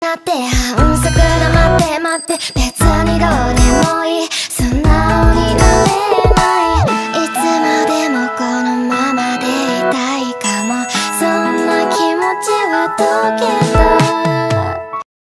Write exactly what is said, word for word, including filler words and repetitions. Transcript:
だって反則だ待って待って別にどうでもいい素直になれないいつまでもこのままでいたいかもそんな気持ちはどけた